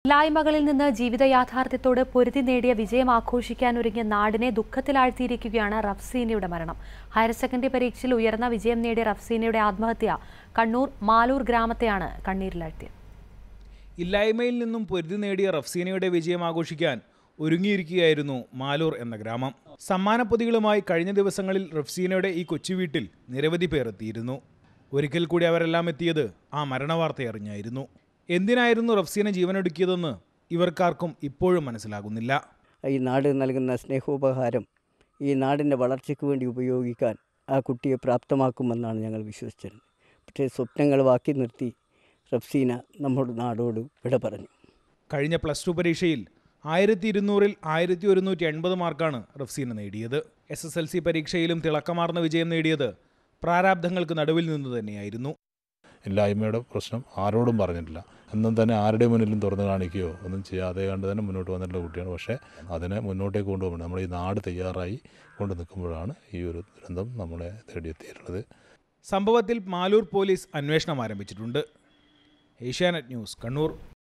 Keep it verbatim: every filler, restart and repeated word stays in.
ഇല്ലായ്മകളിൽ നിന്ന് ജീവിത യാഥാർത്ഥ്യത്തോട് പൊരുതി നേടിയ വിജയം ആഘോഷിക്കാനൊരുങ്ങിയ നാടിനെ ദുഃഖത്തിലാഴ്ത്തിയിരിക്കുകയാണ് റഫ്സീനയുടെ മരണം. ഹയർ സെക്കൻഡറി പരീക്ഷയിൽ ഉയർന്ന വിജയം നേടിയ റഫ്സീനയുടെ ആത്മഹത്യ കണ്ണൂർ മാലൂർ ഗ്രാമത്തെയാണ് കണ്ണീരിലാഴ്ത്തിയത്. ഇല്ലായ്മയിൽ നിന്നും പൊരുതി നേടിയ റഫ്സീനയുടെ വിജയം ആഘോഷിക്കാൻ ഒരുങ്ങിയിരിക്കുകയായിരുന്നു മാലൂർ എന്ന ഗ്രാമം. സമ്മാനപ്പൊതികളുമായി കഴിഞ്ഞ ദിവസങ്ങളിൽ റഫ്സീനയുടെ ഈ കൊച്ചുവീട്ടിൽ നിരവധി പേർ എത്തിയിരുന്നു. ഒരിക്കൽ കൂടി അവരെല്ലാം എത്തിയത് ആ മരണവാർത്തയറിഞ്ഞായിരുന്നു. എന്തിനായിരുന്നു റഫ്സീന ജീവനൊടുക്കിയതെന്ന് ഇവർക്കാർക്കും ഇപ്പോഴും മനസ്സിലാകുന്നില്ല. ഈ നാട് നൽകുന്ന സ്നേഹോപഹാരം ഈ നാടിൻ്റെ വളർച്ചയ്ക്ക് വേണ്ടി ഉപയോഗിക്കാൻ ആ കുട്ടിയെ പ്രാപ്തമാക്കുമെന്നാണ് ഞങ്ങൾ വിശ്വസിച്ചത്. പക്ഷേ സ്വപ്നങ്ങൾ ബാക്കി നിർത്തി റഫ്സീന നമ്മുടെ നാടോട് വിട പറഞ്ഞു. കഴിഞ്ഞ പ്ലസ് ടു പരീക്ഷയിൽ ആയിരത്തി ഇരുന്നൂറിൽ ആയിരത്തി ഒരുന്നൂറ്റി എൺപത് മാർക്കാണ് റഫ്സീന നേടിയത്. എസ് എസ് എൽ സി പരീക്ഷയിലും തിളക്കമാർന്ന വിജയം നേടിയത് പ്രാരാബ്ധങ്ങൾക്ക് നടുവിൽ നിന്ന് തന്നെയായിരുന്നു. ഇല്ലായ്മയുടെ പ്രശ്നം ആരോടും പറഞ്ഞിട്ടില്ല, എന്നും തന്നെ ആരുടെ മുന്നിലും തുറന്നു കാണിക്കുകയോ ഒന്നും ചെയ്യാതെ കണ്ട് തന്നെ മുന്നോട്ട് വന്നിട്ടുള്ള കുട്ടിയാണ്. പക്ഷേ അതിനെ മുന്നോട്ടേക്ക് കൊണ്ടുപോകണം. നമ്മുടെ ഈ നാട് തയ്യാറായി കൊണ്ട് നിൽക്കുമ്പോഴാണ് ഈ ഒരു ദുരന്തം നമ്മളെ തേടിയെത്തിയിട്ടുള്ളത്. സംഭവത്തിൽ മാലൂർ പോലീസ് അന്വേഷണം ആരംഭിച്ചിട്ടുണ്ട്. ഏഷ്യാനെറ്റ് ന്യൂസ്, കണ്ണൂർ.